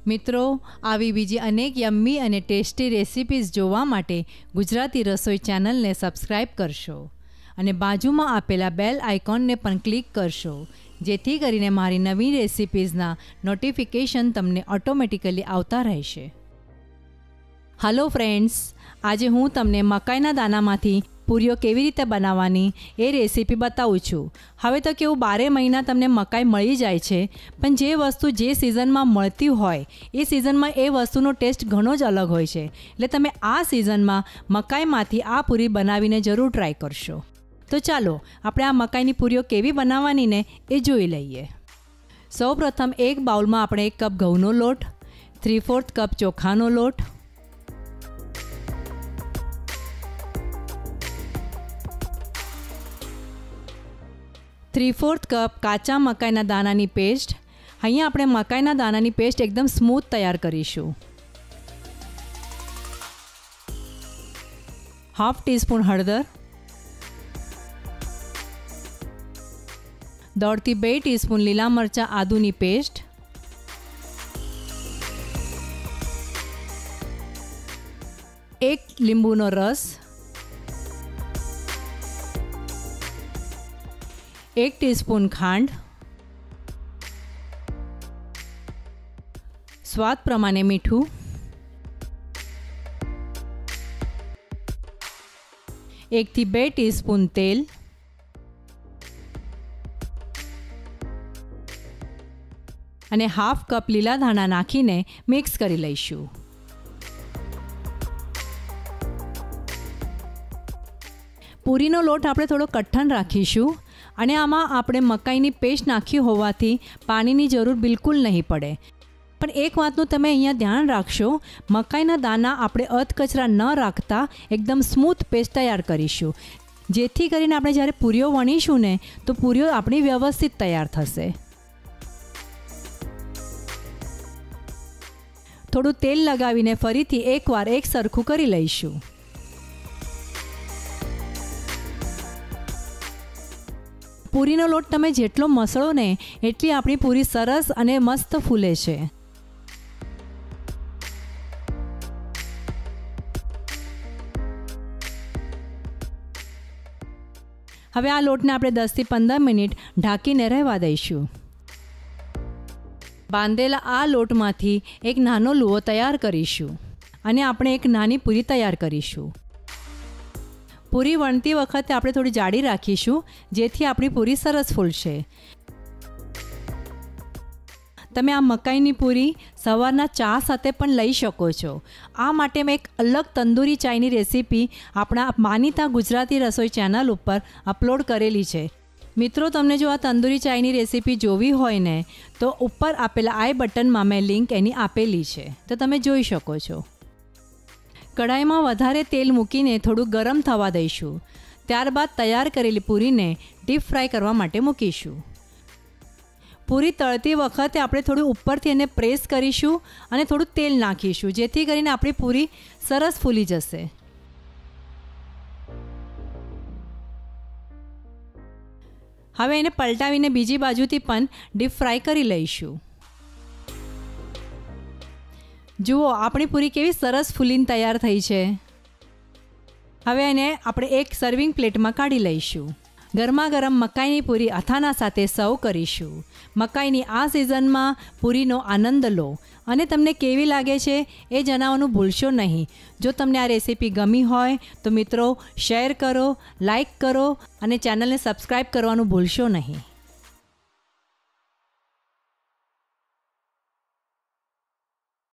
મિત્રો, આવી બીજી અનેક યમ્મી અને ટેસ્ટી રેસિપીઝ જોવા માટે ગુજરાતી રસોઈ ચેનલને સબસ્ક્રાઈબ કરશો અને બાજુમાં આપેલા બેલ આઇકોનને પણ ક્લિક કરશો, જેથી કરીને મારી નવી રેસિપીઝના નોટિફિકેશન તમને ઓટોમેટિકલી આવતા રહેશે. હલો ફ્રેન્ડ્સ, આજે હું તમને મકાઈના દાનામાંથી પૂરીઓ કેવી રીતે બનાવવાની એ રેસીપી બતાવું છું. હવે તો કેવું 12 મહિના તમને મકાઈ મળી જાય છે, પણ જે વસ્તુ જે સિઝનમાં મળતી હોય એ સિઝનમાં એ વસ્તુનો ટેસ્ટ ઘણો જ અલગ હોય છે. એટલે તમે આ સિઝનમાં મકાઈમાંથી આ પૂરી બનાવીને જરૂર ટ્રાય કરશો. તો ચાલો આપણે આ મકાઈની પૂરીઓ કેવી બનાવવાની ને એ જોઈ લઈએ. સૌપ્રથમ એક બાઉલમાં આપણે 1 કપ ઘઉંનો લોટ, 3/4 કપ ચોખાનો લોટ, 3/4 કપ કાચા મકાઈના દાણાની પેસ્ટ. અહીંયા આપણે મકાઈના દાણાની પેસ્ટ એકદમ સ્મૂથ તૈયાર કરીશું. 1/2 ટીસ્પૂન હળદર, 1.5 થી 2 ટીસ્પૂન લીલા મરચાં આદુની પેસ્ટ, 1 લીંબુનો રસ, 1 ટીસ્પૂન ખાંડ, સ્વાદ પ્રમાણે મીઠું, 1 થી 2 ટીસ્પૂન તેલ અને 1/2 કપ લીલા ધાણા નાખીને મિક્સ કરી લઈશું. પૂરીનો લોટ આપણે થોડો કઠણ રાખીશું અને આમાં આપણે મકાઈની પેસ્ટ નાખી હોવાથી પાણીની જરૂર બિલકુલ નહીં પડે. પણ એક વાતનું તમે અહીંયા ધ્યાન રાખશો, મકાઈના દાણા આપણે અધકચરા ન રાખતા એકદમ સ્મૂથ પેસ્ટ તૈયાર કરીશું, જેથી કરીને આપણે જ્યારે પૂરીઓ વણીશું ને તો પૂરીઓ આપણી વ્યવસ્થિત તૈયાર થશે. થોડું તેલ લગાવીને ફરીથી એકવાર એક સરખું કરી લઈશું. પૂરીનો લોટ તમે જેટલો મસળો ને એટલી આપણી પૂરી સરસ અને મસ્ત ફૂલે છે. હવે આ લોટને આપણે 10 થી 15 મિનિટ ઢાંકીને રહેવા દઈશું. બાંધેલા આ લોટમાંથી એક નાનો લુઓ તૈયાર કરીશું અને આપણે એક નાની પૂરી તૈયાર કરીશું. પૂરી વણતી વખતે આપણે થોડી જાડી રાખીશું, જેથી આપણી પૂરી સરસ ફૂલશે. તમે આ મકાઈની પૂરી સવારના ચા સાથે પણ લઈ શકો છો. આ માટે મેં એક અલગ તંદૂરી ચાયની રેસીપી આપણા માનીતા ગુજરાતી રસોઈ ચેનલ ઉપર અપલોડ કરેલી છે. મિત્રો, તમને જો આ તંદૂરી ચાયની રેસીપી જોવી હોય ને તો ઉપર આપેલા આઈ બટનમાં મેં લિંક એની આપેલી છે, તો તમે જોઈ શકો છો. કઢાઈમાં વધારે તેલ મૂકીને થોડું ગરમ થવા દઈશું. ત્યારબાદ તૈયાર કરેલી પૂરીને ડીપ ફ્રાય કરવા માટે મૂકીશું. પૂરી તળતી વખતે આપણે થોડું ઉપરથી એને પ્રેસ કરીશું અને થોડું તેલ નાખીશું, જેથી કરીને આપણી પૂરી સરસ ફૂલી જશે. હવે એને પલટાવીને બીજી બાજુથી પણ ડીપ ફ્રાય કરી લઈશું. જુઓ, આપણી પૂરી કેવી સરસ ફૂલીને તૈયાર થઈ છે. હવે એને આપણે એક સર્વિંગ પ્લેટમાં કાઢી લઈશું. ગરમા ગરમ મકાઈની પૂરી અથાણા સાથે સર્વ કરીશું. મકાઈની આ સિઝનમાં પૂરીનો આનંદ લો અને તમને કેવી લાગે છે એ જણાવવાનું ભૂલશો નહીં. જો તમને આ રેસીપી ગમી હોય તો મિત્રો શેર કરો, લાઈક કરો અને ચેનલને સબસ્ક્રાઈબ કરવાનું ભૂલશો નહીં.